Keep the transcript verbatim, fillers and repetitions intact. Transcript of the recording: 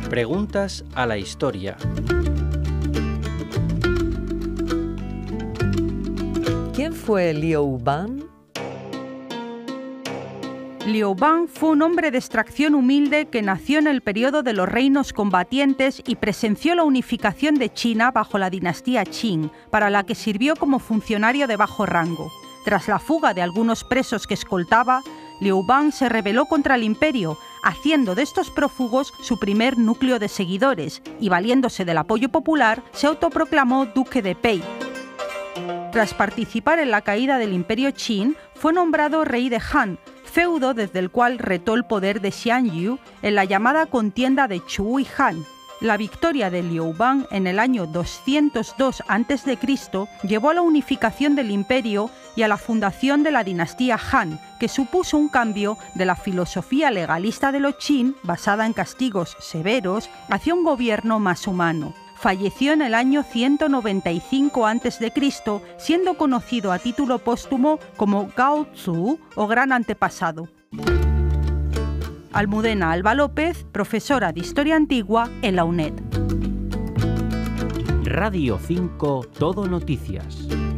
Preguntas a la historia. ¿Quién fue Liu Ban? Liu Ban fue un hombre de extracción humilde que nació en el periodo de los reinos combatientes y presenció la unificación de China bajo la dinastía Qing, para la que sirvió como funcionario de bajo rango. Tras la fuga de algunos presos que escoltaba, Liu Ban se rebeló contra el imperio, haciendo de estos prófugos su primer núcleo de seguidores y, valiéndose del apoyo popular, se autoproclamó duque de Pei. Tras participar en la caída del imperio Qin, fue nombrado rey de Han, feudo desde el cual retó el poder de Xianyu en la llamada contienda de Chu y Han. La victoria de Liu Ban en el año doscientos dos antes de Cristo llevó a la unificación del imperio y a la fundación de la dinastía Han, que supuso un cambio de la filosofía legalista de los Qin, basada en castigos severos, hacia un gobierno más humano. Falleció en el año ciento noventa y cinco antes de Cristo, siendo conocido a título póstumo como Gao Tzu o Gran Antepasado. Almudena Alba López, profesora de Historia Antigua en la UNED. Radio cinco Todo Noticias.